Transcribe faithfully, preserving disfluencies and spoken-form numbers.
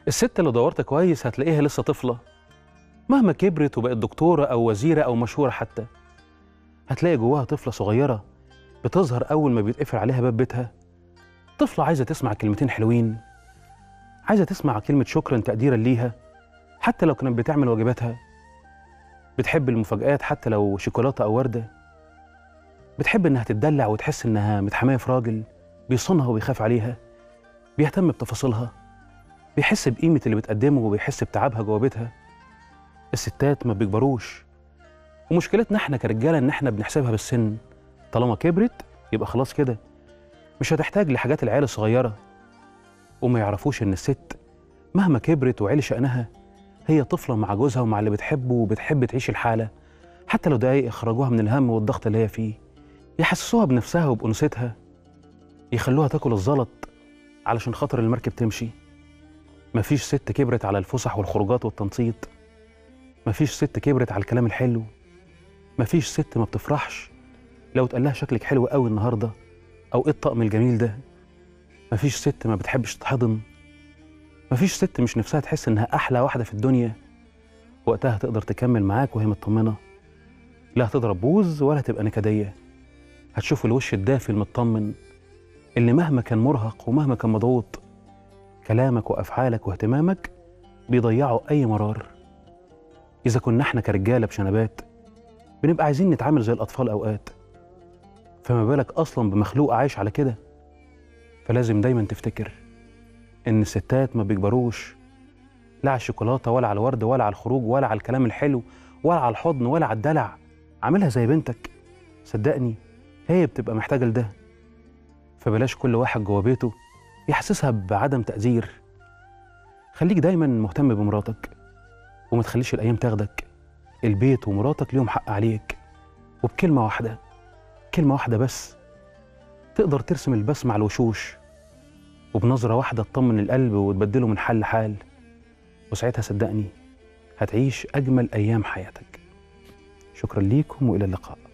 الست اللي دورت كويس هتلاقيها لسه طفلة مهما كبرت وبقت دكتورة أو وزيرة أو مشهورة حتى. هتلاقي جواها طفلة صغيرة بتظهر أول ما بيتقفل عليها باب بيتها. طفلة عايزة تسمع كلمتين حلوين، عايزة تسمع كلمة شكرا تقديرا ليها حتى لو كانت بتعمل واجباتها. بتحب المفاجآت حتى لو شوكولاتة أو وردة. بتحب إنها تتدلع وتحس إنها متحمية في راجل بيصونها وبيخاف عليها، بيهتم بتفاصيلها، بيحس بقيمة اللي بتقدمه وبيحس بتعبها جوا بيتها. الستات ما بيكبروش، ومشكلتنا احنا كرجالة إن احنا بنحسبها بالسن. طالما كبرت يبقى خلاص كده مش هتحتاج لحاجات العيال الصغيرة، وما يعرفوش إن الست مهما كبرت وعلي شأنها هي طفلة مع جوزها ومع اللي بتحبه وبتحب تعيش الحالة حتى لو دقايق يخرجوها من الهم والضغط اللي هي فيه، يحسسوها بنفسها وبأنوثتها، يخلوها تاكل الزلط علشان خاطر المركب تمشي. مفيش ست كبرت على الفسح والخروجات والتنطيط، مفيش ست كبرت على الكلام الحلو، مفيش ست ما بتفرحش لو اتقال لها شكلك حلو قوي النهارده او ايه الطقم الجميل ده. مفيش ست ما بتحبش تحضن، مفيش ست مش نفسها تحس انها احلى واحده في الدنيا. وقتها تقدر تكمل معاك وهي مطمنه، لا هتضرب بوز ولا تبقى نكديه. هتشوف الوش الدافي المطمن اللي مهما كان مرهق ومهما كان مضغوط كلامك وافعالك واهتمامك بيضيعوا اي مرار. اذا كنا احنا كرجاله بشنبات بنبقى عايزين نتعامل زي الاطفال اوقات، فما بالك اصلا بمخلوق عايش على كده. فلازم دايما تفتكر ان الستات ما بيكبروش، لا على الشوكولاته ولا على الورد ولا على الخروج ولا على الكلام الحلو ولا على الحضن ولا على الدلع. عاملها زي بنتك، صدقني هي بتبقى محتاجه لده. فبلاش كل واحد جوه بيته يحسسها بعدم تقدير. خليك دايما مهتم بمراتك وما تخليش الايام تاخدك. البيت ومراتك ليهم حق عليك، وبكلمه واحده، كلمه واحده بس تقدر ترسم البسمه على الوشوش، وبنظره واحده تطمن القلب وتبدله من حال لحال. وساعتها صدقني هتعيش اجمل ايام حياتك. شكرا ليكم والى اللقاء.